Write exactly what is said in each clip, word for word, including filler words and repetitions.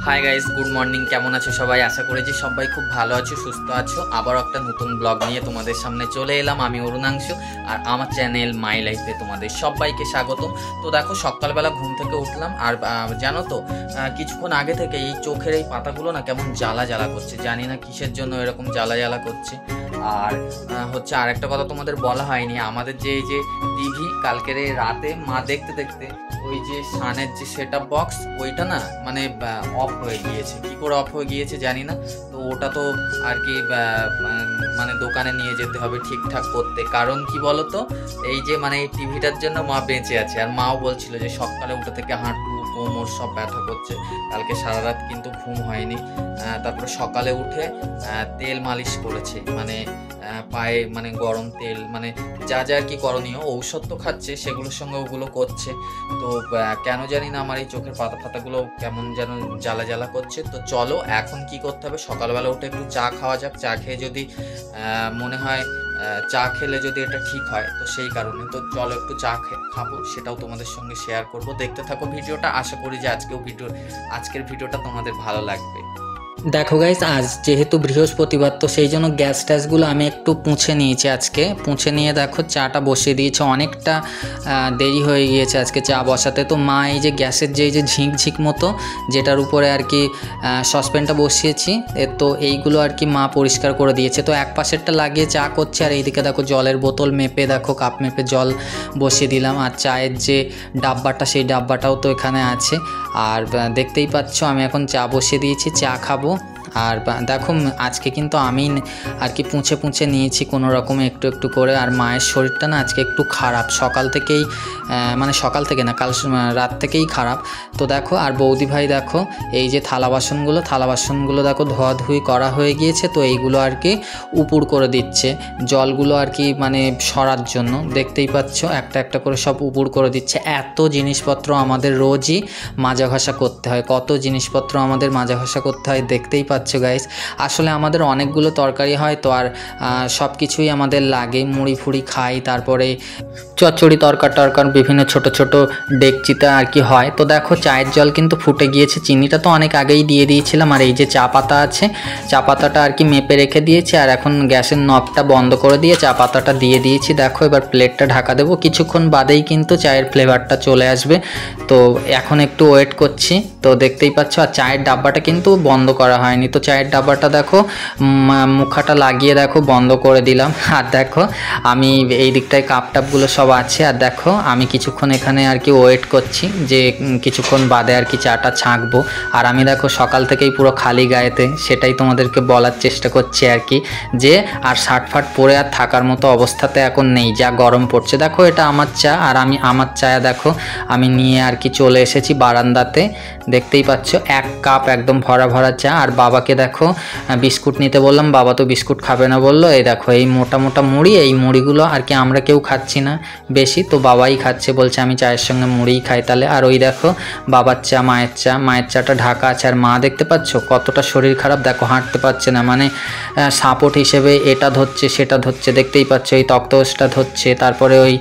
Hi guys, good morning. কেমন আছো সবাই? আশা করি যে সবাই খুব ভালো আছো, সুস্থ আছো। আবার একটা নতুন ব্লগ নিয়ে তোমাদের সামনে চলে এলাম। আমি অরুণাংশু, আর আমার চ্যানেল মাই লাইফে তোমাদের সবাইকে স্বাগত। তো দেখো, সকালবেলা ঘুম থেকে উঠলাম, আর জানো তো কিছুক্ষণ আগে থেকে এই চোখের এই পাতাগুলো না কেমন জ্বালা জ্বালা করছে। জানি না কিসের জন্য এরকম জ্বালা জ্বালা করছে। আর হচ্ছে আর একটা কথা তোমাদের বলা হয়নি, আমাদের যে এই যে টিভি কালকের রাতে মা দেখতে দেখতে ওই যে সানের যে সেট আপ বক্স ওইটা না মানে অফ হয়ে গিয়েছে। কি করে অফ হয়ে গিয়েছে জানি না। তো ওটা তো আর কি মানে দোকানে নিয়ে যেতে হবে ঠিকঠাক করতে। কারণ কি বলতো, এই যে মানে এই টিভিটার জন্য মা বেঁচে আছে। আর মাও বলছিল যে সকালে উঠে থেকে হাঁটু কোমর সব ব্যথা করছে। কালকে সারা রাত কিন্তু ঘুম হয়নি। তারপরে সকালে উঠে তেল মালিশ করেছে, মানে পায়ে মানে গরম তেল, মানে যা যা আর কি করণীয়। ঔষধ তো খাচ্ছে, সেগুলোর সঙ্গে ওগুলো করছে। তো কেন জানি না আমার এই চোখের পাতা পাতাগুলো কেমন যেন জ্বালা জ্বালা করছে। তো চলো এখন কি করতে হবে, সকালবেলা উঠে একটু চা খাওয়া যাক। চা খেয়ে যদি মনে হয় চা খেলে যদি এটা ঠিক হয়, তো সেই কারণে তো চলো একটু চা খাবো, সেটাও তোমাদের সঙ্গে শেয়ার করব। দেখতে থাকো ভিডিওটা। আশা করি যে আজকেও ভিডিও আজকের ভিডিওটা তোমাদের ভালো লাগবে। দেখো গাইস, আজ যেহেতু বৃহস্পতিবার, তো সেই জন্য গ্যাস ট্যাসগুলো আমি একটু পুঁছে নিয়েছি আজকে। পুঁছে নিয়ে দেখো চাটা বসিয়ে দিয়েছে। অনেকটা দেরি হয়ে গিয়েছে আজকে চা বসাতে। তো মা এই যে গ্যাসের যে এই যে ঝিঁক ঝিঁক মতো যেটার উপরে আর কি সসপ্যানটা বসিয়েছি, তো এইগুলো আর কি মা পরিষ্কার করে দিয়েছে। তো এক পাশেরটা লাগিয়ে চা করছে, আর এইদিকে দেখো জলের বোতল মেপে দেখো কাপ মেপে জল বসিয়ে দিলাম। আর চায়ের যে ডাব্বাটা, সেই ডাব্বাটাও তো এখানে আছে। আর দেখতেই পাচ্ছ আমি এখন চা বসিয়ে দিয়েছি, চা খাবো। আর দেখো আজকে কিন্তু আমি আর কি পুঁছে পুঁছে নিয়েছি কোনো রকমে একটু একটু করে। আর মায়ের শরীরটা না আজকে একটু খারাপ, সকাল থেকেই মানে সকাল থেকে না কাল রাত থেকেই খারাপ। তো দেখো, আর বৌদি ভাই দেখো এই যে থালা বাসনগুলো থালা বাসনগুলো দেখো ধোয়াধুয়ি করা হয়ে গিয়েছে। তো এইগুলো আর কি উপুড় করে দিচ্ছে, জলগুলো আর কি মানে সরার জন্য। দেখতেই পাচ্ছ একটা একটা করে সব উপুড় করে দিচ্ছে। এত জিনিসপত্র আমাদের রোজই মাজা ঘষা করতে হয়, কত জিনিসপত্র আমাদের মাজা ঘষা করতে হয় দেখতেই পাচ্ছ গাইস। আসলে আমাদের অনেকগুলো তরকারি হয় তো, আর সব কিছুই আমাদের লাগে। মুড়ি ফুড়ি খাই, তারপরে চচ্চড়ি তরকার টরকার বিভিন্ন ছোট ছোট ডেকচিতে আর কি হয়। তো দেখো চায়ের জল কিন্তু ফুটে গিয়েছে, চিনিটা তো অনেক আগেই দিয়ে দিয়েছিলাম। আর এই যে চা পাতা আছে, চা পাতাটা আর কি মেপে রেখে দিয়েছি। আর এখন গ্যাসের নবটা বন্ধ করে দিয়ে চা পাতাটা দিয়ে দিয়েছি। দেখো এবার প্লেটটা ঢাকা দেবো, কিছুক্ষণ বাদেই কিন্তু চায়ের ফ্লেভারটা চলে আসবে। তো এখন একটু ওয়েট করছি। তো দেখতেই পাচ্ছ, আর চায়ের ডাব্বাটা কিন্তু বন্ধ করা হয়নি। তো চায়ের ডাব্বাটা দেখো মুখাটা লাগিয়ে দেখো বন্ধ করে দিলাম। আর দেখো আমি এই দিকটায় কাপ টাপগুলো সব আছে। আর দেখো আমি কিছুক্ষণ এখানে আর কি ওয়েট করছি যে কিছুক্ষণ বাদে আর কি চাটা ছাঁকবো। আর আমি দেখো সকাল থেকেই পুরো খালি গায়েতে, সেটাই তোমাদেরকে বলার চেষ্টা করছি আর কি, যে আর শার্ট ফাট পরে আর থাকার মতো অবস্থাতে এখন নেই, যা গরম পড়ছে। দেখো এটা আমার চা, আর আমি আমার চা দেখো আমি নিয়ে আর কি চলে এসেছি বারান্দাতে। দেখতেই পাচ্ছ এক কাপ একদম ভরা ভরা চা। আর বাবাকে দেখো বিস্কুট নিতে বললাম, বাবা তো বিস্কুট খাবে না বললো। এই দেখো এই মোটা মোটা মুড়ি, এই মুড়িগুলো আর কি আমরা কেউ খাচ্ছি না বেশি, তো বাবাই খাচ্ছে, বলছে আমি চায়ের সঙ্গে মুড়িই খাই তাহলে। আর ওই দেখো বাবার চা, মায়ের চা, মায়ের চাটা ঢাকা আছে। আর মা দেখতে পাচ্ছ কতটা শরীর খারাপ, দেখো হাঁটতে পারছে না, মানে সাপোর্ট হিসেবে এটা ধরছে সেটা ধরছে। দেখতেই পাচ্ছ এই তক্তপোষটা ধরছে, তারপরে ওই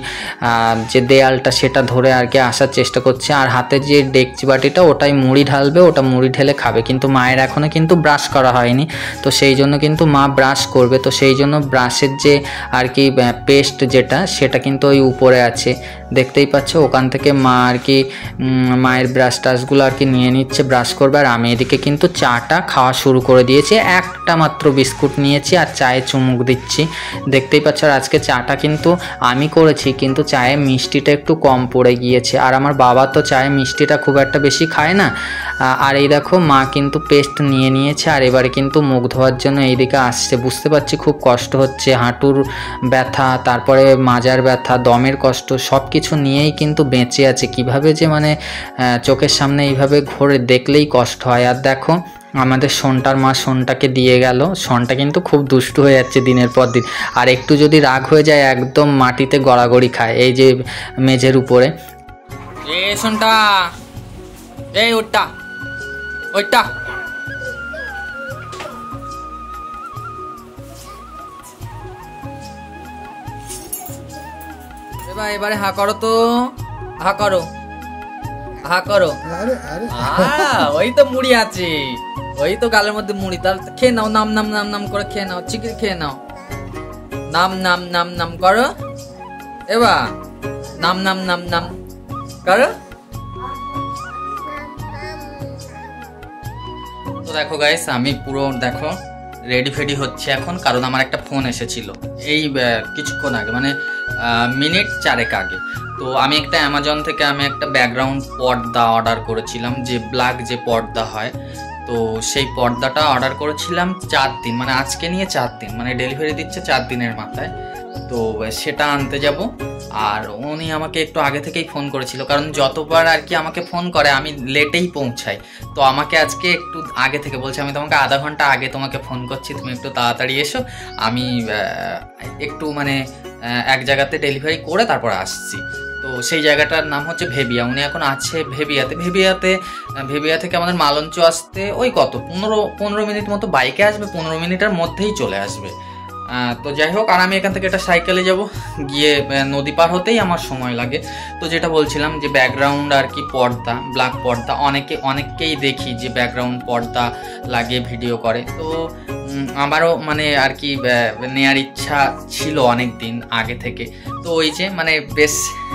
যে দেয়ালটা সেটা ধরে আর কি আসার চেষ্টা করছে। আর হাতের যে ডেকচি বাটিটা ওটাই মুড়ি ঢালবে, ওটা মুড়ি ঢেলে খাবে। কিন্তু মায়ের এখনও কিন্তু ব্রাশ করা হয়নি, তো সেই জন্য কিন্তু মা ব্রাশ করবে। তো সেই জন্য ব্রাশের যে আর কি পেস্ট যেটা, সেটা কিন্তু ওই উপরে আছে, দেখতেই পাচ্ছ। ওখান থেকে মা আর কি মায়ের ব্রাশ টাশগুলো আর কি নিয়ে নিচ্ছে, ব্রাশ করবে। আর আমি এদিকে কিন্তু চাটা খাওয়া শুরু করে দিয়েছি। একটা মাত্র বিস্কুট নিয়েছি আর চায়ে চুমুক দিচ্ছি, দেখতেই পাচ্ছ। আর আজকে চাটা কিন্তু আমি করেছি, কিন্তু চায়ে মিষ্টিটা একটু কম পড়ে গিয়েছে। আর আমার বাবা তো চায়ে মিষ্টিটা খুব একটা বেশি খায় না। আর এই দেখো মা কিন্তু পেস্ট নিয়ে নিয়েছে, আর এবারে কিন্তু মুখ ধোয়ার জন্য এইদিকে আসছে। বুঝতে পারছি খুব কষ্ট হচ্ছে, হাঁটুর ব্যথা, তারপরে মাজার ব্যথা, দমের কষ্ট, সব কিছু নিয়েই কিন্তু বেঁচে আছে। কিভাবে যে মানে চোখের সামনে এইভাবে ঘোরে দেখলেই কষ্ট হয়। আর দেখো আমাদের সোনটার মা সোনটাকে দিয়ে গেল, সোনটা কিন্তু খুব দুষ্টু হয়ে যাচ্ছে দিনের পর দিন। আর একটু যদি রাগ হয়ে যায় একদম মাটিতে গড়াগড়ি খায়, এই যে মেঝের উপরে। এ সোনটা, এই ওটা ওইটা এবার এবারে হা করো তো, হা করো। হা করো। আরে আরে আহ, ওই তো মুড়ি আছে, ওই তো গালের মধ্যে মুড়ি, তাহলে খেয়ে নাও, নাম নাম নাম নাম করে খেয়ে নাও, চিকেন খেয়ে নাও, নাম নাম নাম নাম করো এবার, নাম নাম নাম নাম করো। তো দেখো গাইস, আমি পুরো দেখো রেডি ফেডি হচ্ছে এখন, কারণ আমার একটা ফোন এসেছিল এই কিছুক্ষণ আগে, মানে মিনিট চারেক আগে। তো আমি একটা অ্যামাজন থেকে আমি একটা ব্যাকগ্রাউন্ড পর্দা অর্ডার করেছিলাম, যে ব্ল্যাক যে পর্দা হয়, তো সেই পর্দাটা অর্ডার করেছিলাম চার দিন, মানে আজকে নিয়ে চার দিন, মানে ডেলিভারি দিচ্ছে চার দিনের মাথায়। তো সেটা আনতে যাব, আর উনি আমাকে একটু আগে থেকেই ফোন করেছিল, কারণ যতবার আর কি আমাকে ফোন করে আমি লেটেই পৌঁছাই, তো আমাকে আজকে একটু আগে থেকে বলছে, আমি তোমাকে আধা ঘন্টা আগে তোমাকে ফোন করছি, তুমি একটু তাড়াতাড়ি এসো, আমি একটু মানে এক জায়গাতে ডেলিভারি করে তারপর আসছি। তো সেই জায়গাটার নাম হচ্ছে ভেবিয়া, উনি এখন আছে ভেবিয়াতে। ভেবিয়াতে ভেবিয়া থেকে আমাদের মালঞ্চ আসতে ওই কত পনেরো পনেরো মিনিট মতো বাইকে আসবে, পনেরো মিনিটের মধ্যেই চলে আসবে। তো যাই হোক, আর আমি এখান থেকে একটা সাইকেলে যাব, গিয়ে নদী পার হতেই আমার সময় লাগে। তো যেটা বলছিলাম যে ব্যাকগ্রাউন্ড আর কি পর্দা, ব্ল্যাক পর্দা, অনেকে অনেককেই দেখি যে ব্যাকগ্রাউন্ড পর্দা লাগিয়ে ভিডিও করে। তো আমারও মানে আর কি নেয়ার ইচ্ছা ছিল অনেক দিন আগে থেকে। তো ওই যে মানে বেশ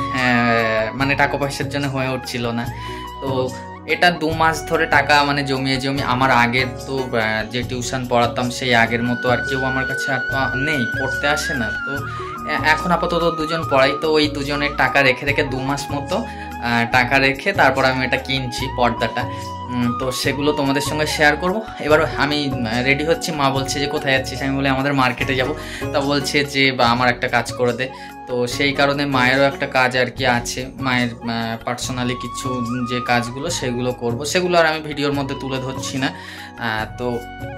মানে টাকা পয়সার জন্য হয়ে উঠছিল না। তো এটা দু মাস ধরে টাকা মানে জমিয়ে জমিয়ে, আমার আগের তো যে টিউশন পড়াতাম সেই আগের মতো আর কেউ আমার কাছে আর তো নেই, পড়তে আসে না। তো এখন আপাতত দুজন পড়াই, তো ওই দুজনের টাকা রেখে রেখে দু মাস মতো টাকা রেখে তারপর আমি এটা কিনছি পর্দাটা। তো সেগুলো তোমাদের সঙ্গে শেয়ার করব। এবার আমি রেডি হচ্ছি, মা বলছে যে কোথায় যাচ্ছিস, আমি বলি আমাদের মার্কেটে যাব। তা বলছে যে বা আমার একটা কাজ করে দে। তো সেই কারণে মায়েরও একটা কাজ আর কি আছে, মায়ের পার্সোনালি কিছু যে কাজগুলো সেগুলো করব, সেগুলো আর আমি ভিডিওর মধ্যে তুলে ধরছি না। তো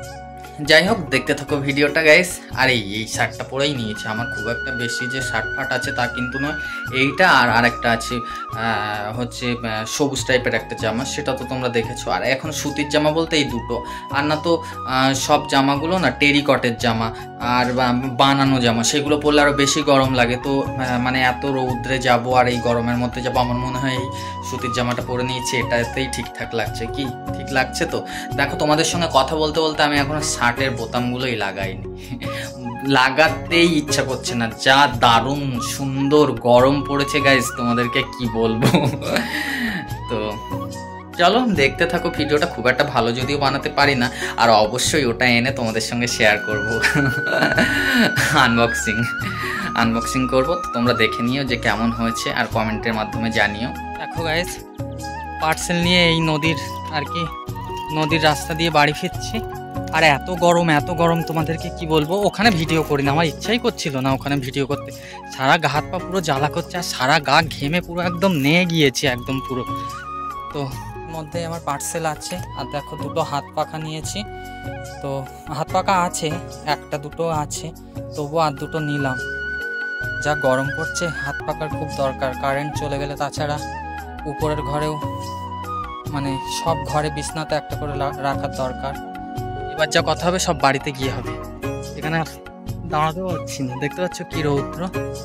যাই হোক, দেখতে থাকো ভিডিওটা গাইস। আর এই এই শার্টটা পরেই নিয়েছি, আমার খুব একটা বেশি যে শার্ট ফাট আছে তা কিন্তু নয়, এইটা আর আরেকটা আছে হচ্ছে সবুজ টাইপের একটা জামা, সেটা তো তোমরা দেখেছো। আর এখন সুতির জামা বলতে এই দুটো, আর না তো সব জামাগুলো না টেরিকটের জামা আর বানানো জামা, সেগুলো পরলে আরও বেশি গরম লাগে। তো মানে এত রৌদ্রে যাব আর এই গরমের মধ্যে যাবো, আমার মনে হয় এই সুতির জামাটা পরে নিয়েছি, এটাতেই ঠিকঠাক লাগছে। কি ঠিক লাগছে? তো দেখো, তোমাদের সঙ্গে কথা বলতে বলতে আমি এখনো শার্টের বোতামগুলোই লাগাইনি, লাগাতেই ইচ্ছা করছে না। যা দারুণ সুন্দর গরম পড়েছে গাইস, তোমাদেরকে কি বলবো। তো চলো দেখতে থাকো ভিডিওটা, খুব একটা ভালো যদিও বানাতে পারি না, আর অবশ্যই ওটা এনে তোমাদের সঙ্গে শেয়ার করব, আনবক্সিং আনবক্সিং করবো। তো তোমরা দেখে নিও যে কেমন হয়েছে, আর কমেন্টের মাধ্যমে জানিও। দেখো গাইস, পার্সেল নিয়ে এই নদীর আর কি নদীর রাস্তা দিয়ে বাড়ি ফিরছি, আর এত গরম এত গরম তোমাদেরকে কি বলবো। ওখানে ভিডিও করি না, আমার ইচ্ছাই করছিল না ওখানে ভিডিও করতে, সারা গা হাত পা পুরো জ্বালা করছে, আর সারা গা ঘেমে পুরো একদম নিয়ে গিয়েছে একদম পুরো। তো মধ্যে আমার পার্সেল আছে, আর দেখো দুটো হাত পাখা নিয়েছি। তো হাত পাখা আছে একটা দুটো আছে, তবু আর দুটো নিলাম। যা গরম পড়ছে, হাত পাখার খুব দরকার, কারেন্ট চলে গেলে। তাছাড়া উপরের ঘরেও মানে সব ঘরে বিছনাতে একটা করে রাখার দরকার। এবার যা কথা হবে সব বাড়িতে গিয়ে হবে, এখানে দাঁড়াতেও পারছি না। দেখতে পাচ্ছ কি রৌদ্র,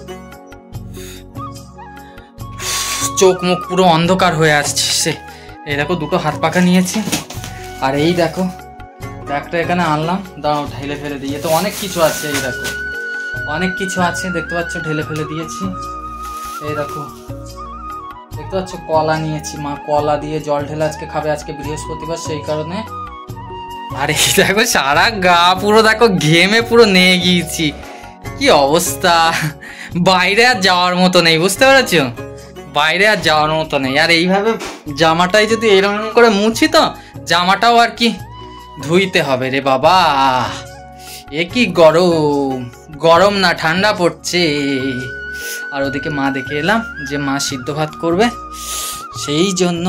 চোখ মুখ পুরো অন্ধকার হয়ে আসছে। এই দেখো দুটো হাত পাখা নিয়েছি, আর এই দেখো ব্যাগটা এখানে আনলাম, দাঁড়াও ঢেলে ফেলে দিয়ে। তো অনেক কিছু আছে, এই দেখো অনেক কিছু আছে, দেখতে পাচ্ছ ঢেলে ফেলে দিয়েছি। এই দেখো দেখতে পাচ্ছ কলা নিয়েছি, মা কলা দিয়ে জল ঢেলে আজকে খাবে, আজকে বৃহস্পতিবার সেই কারণে। আর এই দেখো সারা গা পুরো দেখো ঘেমে পুরো নিয়ে গিয়েছি, কি অবস্থা। বাইরে আর যাওয়ার মতো নেই, বুঝতে পেরেছো, বাইরে আর যাওয়ার মতো নেই। আর এইভাবে জামাটাই যদি এরকম করে মুছি, তো জামাটাও আর কি ধুইতে হবে রে বাবা। এ কি গরম, গরম না ঠান্ডা পড়ছে। আর ওদিকে মা দেখে এলাম যে মা সিদ্ধ ভাত করবে, সেই জন্য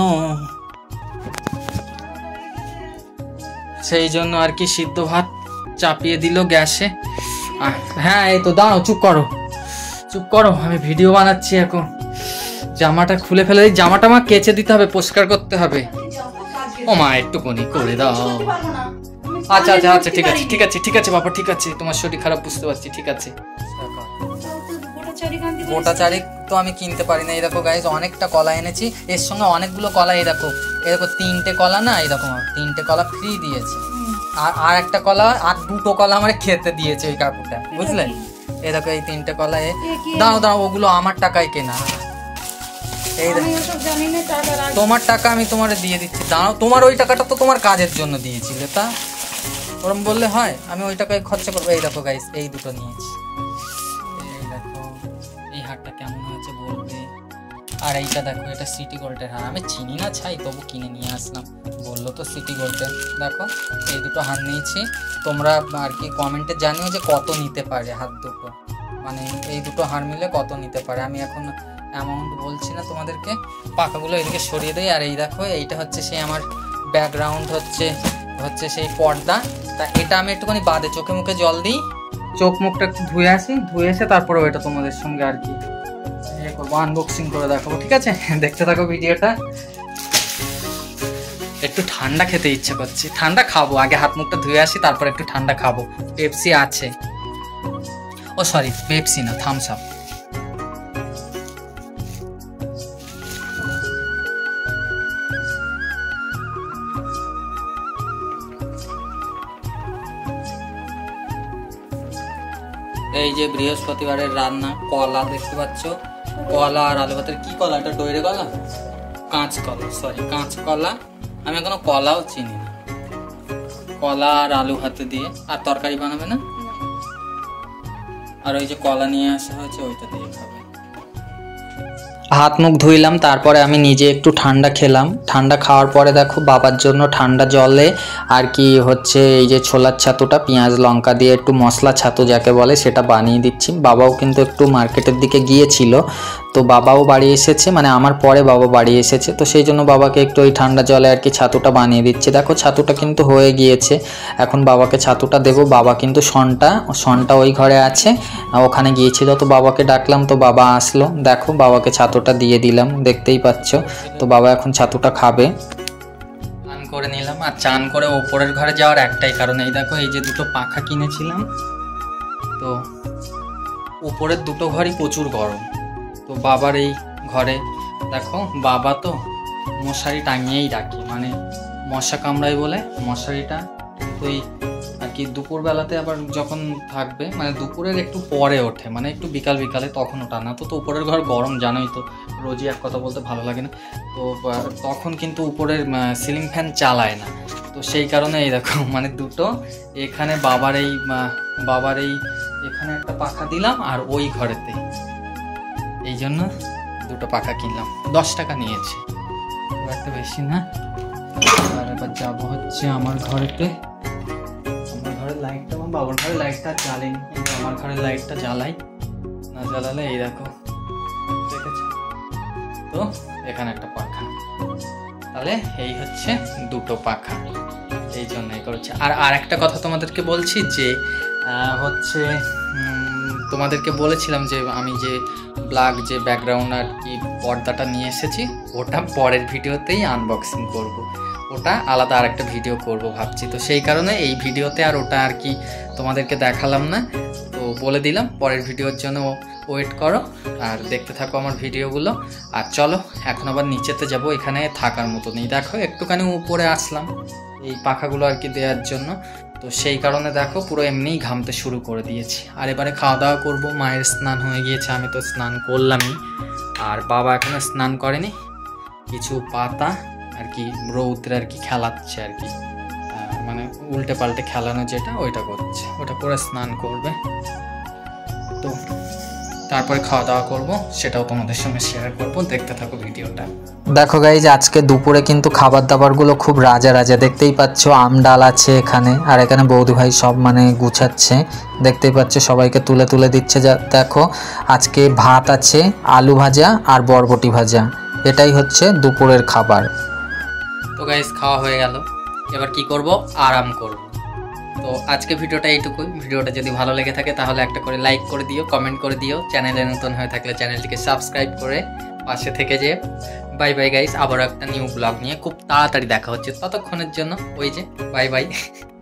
সেই জন্য আর কি সিদ্ধ ভাত চাপিয়ে দিল গ্যাসে। হ্যাঁ এই তো, দাঁড়াও, চুপ করো চুপ করো, আমি ভিডিও বানাচ্ছি এখন। জামাটা খুলে ফেলে দিই, জামাটা মা কেচে দিতে হবে, পরিষ্কার করতে হবে। ও মা একটুখানি করে দাও। আচ্ছা আচ্ছা আচ্ছা ঠিক আছে ঠিক আছে ঠিক আছে বাবা, ঠিক আছে, তোমার শরীর খারাপ বুঝতে পারছি, ঠিক আছে। গোটা চারেক তো আমি কিনতে পারি না। এই দেখো গাইজ অনেকটা কলা এনেছি, এর সঙ্গে অনেকগুলো কলা। এই দেখো এই দেখো তিনটে কলা না, এই দেখো তিনটে কলা ফ্রি দিয়েছে। আর আর একটা কলা আর দুটো কলা আমার খেতে দিয়েছে ওই কাকুটা, বুঝলে? এই দেখো এই তিনটে কলা। এ দাও দাও, ওগুলো আমার টাকায় কেনা। এই তোমার টাকা আমি তোমার দিয়ে দিচ্ছি, দাঁড়াও। তোমার ওই টাকাটা তো তোমার কাজের জন্য দিয়েছিলে, তা ওরম বললে হয়? আমি ওই টাকায় খরচা করবো। এই দেখো গাইস এই দুটো নিয়েছি। এই দেখো এই হারটা কেমন হয়েছে বলবে। আর এইটা দেখো, এটা সিটি গোল্ডের হার। আমি চিনি না ছাই, তবু কিনে নিয়ে আসলাম, বললো তো সিটি গোল্ডের। দেখো এই দুটো হার নিয়েছি। তোমরা আর কি কমেন্টে জানিও যে কত নিতে পারে হাত দুটো, মানে এই দুটো হার মিলে কত নিতে পারে। আমি এখন অ্যামাউন্ট বলছি না তোমাদেরকে। পাকাগুলো এদিকে সরিয়ে দেয়। আর এই দেখো এইটা হচ্ছে সেই আমার ব্যাকগ্রাউন্ড, হচ্ছে হচ্ছে সেই পর্দা। তা এটা আমি একটুখানি বাদে চোখে মুখে জল দিই, চোখ মুখটা একটু ধুয়ে আসি, ধুয়ে এসে তারপরে ওইটা তোমাদের সঙ্গে আর কি করবো, আনবক্সিং করে দেখাবো, ঠিক আছে? দেখতে থাকো ভিডিওটা। একটু ঠান্ডা খেতে ইচ্ছে করছে, ঠান্ডা খাবো। আগে হাত মুখটা ধুয়ে আসি, তারপর একটু ঠান্ডা খাবো। পেপসি আছে, ও সরি পেপসি না, থামস আপ। এই যে বৃহস্পতিবারের রান্না, কলা দেখতে পাচ্ছ, কলা আর আলু ভাতের। কি কলা এটা? ডইরে কলা, কাঁচ কলা, সরি কাঁচ কলা। আমি এখনো কলাও চিনি না। কলা আর আলু ভাতে দিয়ে। আর তরকারি বানাবে না? আর ওই যে কলা নিয়ে আসা হয়েছে ওইটা দিয়ে খাবে। হাত মুখ ধুইলাম, তারপরে আমি নিজে একটু ঠান্ডা খেলাম। ঠান্ডা খাওয়ার পরে দেখো বাবার জন্য ঠান্ডা জলে আর কি হচ্ছে এই যে ছোলার ছাতুটা পেঁয়াজ লঙ্কা দিয়ে একটু মশলা ছাতু যাকে বলে সেটা বানিয়ে দিচ্ছি। বাবাও কিন্তু একটু মার্কেটের দিকে গিয়েছিল, তো বাবাও বাড়ি এসেছে, মানে আমার পরে বাবা বাড়ি এসেছে, তো সেই জন্য বাবাকে একটু ওই ঠান্ডা জলে আর কি ছাতুটা বানিয়ে দিচ্ছে। দেখো ছাতুটা কিন্তু হয়ে গিয়েছে, এখন বাবাকে ছাতুটা দেবো। বাবা কিন্তু সনটা সনটা ওই ঘরে আছে, ওখানে গিয়েছিল, তো বাবাকে ডাকলাম, তো বাবা আসলো। দেখো বাবাকে ছাতুটা দিয়ে দিলাম, দেখতেই পাচ্ছ। তো বাবা এখন ছাতুটা খাবে। চান করে নিলাম, আর চান করে ওপরের ঘরে যাওয়ার একটাই কারণ, এই দেখো এই যে দুটো পাখা কিনেছিলাম, তো উপরের দুটো ঘরই প্রচুর গরম। তো বাবার এই ঘরে দেখো বাবা তো মশারি টাঙিয়েই রাখে, মানে মশা কামড়ায় বলে মশারিটা ওই আর কি দুপুরবেলাতে আবার যখন থাকবে, মানে দুপুরের একটু পরে ওঠে, মানে একটু বিকাল বিকালে, তখন ওঠা না। তো তো উপরের ঘর গরম জানোই তো, রোজই এক কথা বলতে ভালো লাগে না, তো তখন কিন্তু উপরের সিলিং ফ্যান চালায় না। তো সেই কারণে এই দেখো মানে দুটো এখানে বাবার এই বাবার এই এখানে একটা পাখা দিলাম, আর ওই ঘরেতে এই জন্য দুটো পাখা কিনলাম। দশ টাকা নিয়েছে, খুব একটা বেশি না। আর এবার যাবো হচ্ছে আমার ঘরেতে। আমার ঘরের লাইটটা, আমার বাবার ঘরের লাইটটা জ্বালেনি, আমার ঘরের লাইটটা জ্বালাই, না জ্বালালে এই দেখো দেখেছো তো এখানে একটা পাখা। তাহলে এই হচ্ছে দুটো পাখা, এই জন্যই করছে। আর আর একটা কথা তোমাদেরকে বলছি যে হচ্ছে তোমাদেরকে বলেছিলাম যে আমি যে ব্ল্যাক যে ব্যাকগ্রাউন্ড আর কি পর্দাটা নিয়ে এসেছি, ওটা পরের ভিডিওতেই আনবক্সিং করব, ওটা আলাদা আর একটা ভিডিও করব ভাবছি। তো সেই কারণে এই ভিডিওতে আর ওটা আর কি তোমাদেরকে দেখালাম না, তো বলে দিলাম পরের ভিডিওর জন্য ওয়েট করো আর দেখতে থাকো আমার ভিডিওগুলো। আর চলো এখন আবার নিচেতে যাব, এখানে থাকার মতো নেই। দেখো একটুখানি উপরে আসলাম এই পাখাগুলো আর কি দেওয়ার জন্য, তো সেই কারণে দেখো পুরো এমনিই ঘামতে শুরু করে দিয়েছি। আর এবারে খাওয়া দাওয়া করবো। মায়ের স্নান হয়ে গিয়েছে, আমি তো স্নান করলামই, আর বাবা এখনো স্নান করেনি। কিছু পাতা আর কি রৌদ্রে আর কি খেলাচ্ছে আর কি, মানে উল্টে পাল্টে খেলানো যেটা ওইটা করছে, ওটা করে স্নান করবে। তো তারপরে খাওয়া দাওয়া করবো, সেটাও তোমাদের সঙ্গে শেয়ার করবো, দেখতে থাকো ভিডিওটা। দেখো গাইজ আজকে দুপুরে কিন্তু খাবার দাবারগুলো খুব রাজা রাজা, দেখতেই পাচ্ছ আম ডাল আছে এখানে, আর এখানে বৌদি ভাই সব মানে গুছাচ্ছে, দেখতেই পাচ্ছ সবাইকে তুলে তুলে দিচ্ছে। যা দেখো আজকে ভাত আছে, আলু ভাজা আর বরবটি ভাজা, এটাই হচ্ছে দুপুরের খাবার। তো গাইজ খাওয়া হয়ে গেল, এবার কি করব? আরাম করব। তো আজকে ভিডিওটা এইটুকুই। ভিডিওটা যদি ভালো লেগে থাকে তাহলে একটা করে লাইক করে দিও, কমেন্ট করে দিও, চ্যানেলে নতুন হয়ে থাকলে চ্যানেলটিকে সাবস্ক্রাইব করে পাশে থেকে যে। বাই বাই গাইস, আবার একটা নিউ ব্লগ নিয়ে খুব তাড়াতাড়ি দেখা হচ্ছে, ততক্ষণের জন্য ওই যে বাই বাই।